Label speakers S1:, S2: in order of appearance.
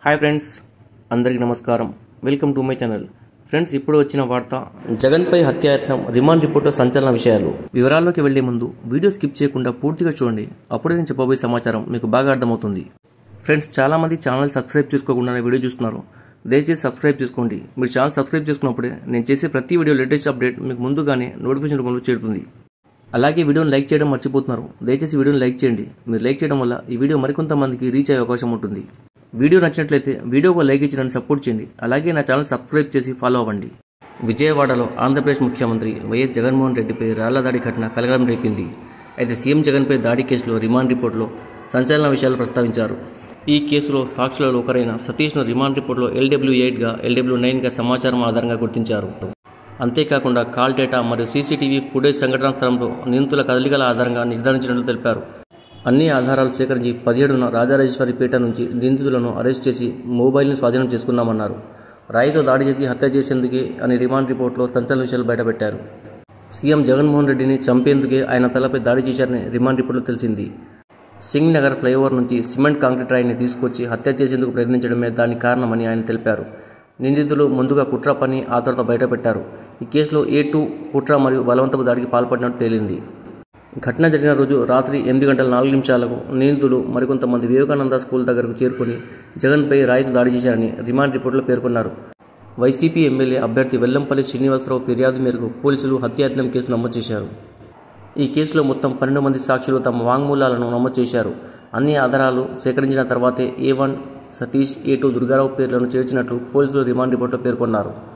S1: Hi friends, అందరికీ నమస్కారం. Welcome to my channel. Friends, ఇప్పుడు వచ్చిన వార్త జగన్పై హత్యాయత్నం, రిమాండ్ రిపోర్టులో సంచలన విషయాలు. వివరాల్లోకి వెళ్లే ముందు వీడియో స్కిప్ చేయకుండా పూర్తిగా చూడండి. అప్పుడే నేను చెప్పబోయే సమాచారం మీకు బాగా అర్థమవుతుంది. ఫ్రెండ్స్, చాలామంది ఛానల్ సబ్స్క్రైబ్ చేసుకోకుండానే వీడియో చూస్తున్నారు. దయచేసి సబ్స్క్రైబ్ చేసుకోండి. మీరు ఛానల్ సబ్స్క్రైబ్ చేసుకున్నప్పుడే నేను చేసే ప్రతి వీడియో లేటెస్ట్ అప్డేట్ మీకు ముందుగానే నోటిఫికేషన్ రూపంలో చేరుతుంది. అలాగే వీడియోని లైక్ చేయడం మర్చిపోతున్నారు. దయచేసి వీడియోని లైక్ చేయండి. మీరు లైక్ చేయడం వల్ల ఈ వీడియో మరికొంతమందికి రీచ్ అయ్యే అవకాశం ఉంటుంది. వీడియో నచ్చినట్లయితే వీడియోకు లైక్ ఇచ్చి నన్ను సపోర్ట్ చేయండి. అలాగే నా ఛానల్ సబ్స్క్రైబ్ చేసి ఫాలో అవ్వండి. విజయవాడలో ఆంధ్రప్రదేశ్ ముఖ్యమంత్రి వైఎస్ జగన్మోహన్ రెడ్డిపై రాళ్ల దాడి ఘటన కలకలం రేపింది. అయితే సీఎం జగన్పై దాడి కేసులో రిమాండ్ రిపోర్టులో సంచలన విషయాలు ప్రస్తావించారు. ఈ కేసులో సాక్షులలో ఒకరైన సతీష్ను రిమాండ్ రిపోర్టులో LW8గా LW9గా సమాచారం ఆధారంగా గుర్తించారు. అంతేకాకుండా కాల్ డేటా మరియు CCTV ఫుటేజ్ సంఘటనా స్థలంలో నిందితుల కదలికల ఆధారంగా నిర్ధారించినట్లు తెలిపారు. అన్ని ఆధారాలు సేకరించి 17న రాజరాజేశ్వరిపేట నుంచి నిందితులను అరెస్ట్ చేసి మొబైల్ను స్వాధీనం చేసుకున్నామన్నారు. రాయితో దాడి చేసి హత్య చేసేందుకే అని రిమాండ్ రిపోర్టులో సంచలన విషయాలు బయటపెట్టారు. సీఎం జగన్మోహన్ రెడ్డిని చంపేందుకే ఆయన తలపై దాడి చేశారని రిమాండ్ రిపోర్టులో తెలిసింది. సింగ్ నగర్ ఫ్లైఓవర్ నుంచి సిమెంట్ కాంక్రీట్ రాయిని తీసుకొచ్చి హత్య చేసేందుకు ప్రయత్నించడమే దానికి కారణమని ఆయన తెలిపారు. నిందితులు ముందుగా కుట్ర పని ఆ తర్వాత బయటపెట్టారు. ఈ కేసులో A2 కుట్ర మరియు బలవంతపు దాడికి పాల్పడినట్టు తేలింది. ఘటన జరిగిన రోజు రాత్రి 8:04 నిందితులు మరికొంతమంది వివేకానంద స్కూల్ దగ్గరకు చేరుకుని జగన్పై రాయితో దాడి చేశారని రిమాండ్ రిపోర్టులో పేర్కొన్నారు. వైసీపీ ఎమ్మెల్యే అభ్యర్థి వెల్లంపల్లి శ్రీనివాసరావు ఫిర్యాదు మేరకు పోలీసులు హత్యాయత్నం కేసు నమోదు చేశారు. ఈ కేసులో మొత్తం 12 మంది సాక్షులు తమ వాంగ్మూలాలను నమోదు చేశారు. అన్ని ఆధారాలు సేకరించిన తర్వాతే A1 సతీష్, A2 దుర్గారావు పేర్లను చేర్చినట్లు పోలీసులు రిమాండ్ రిపోర్టులో పేర్కొన్నారు.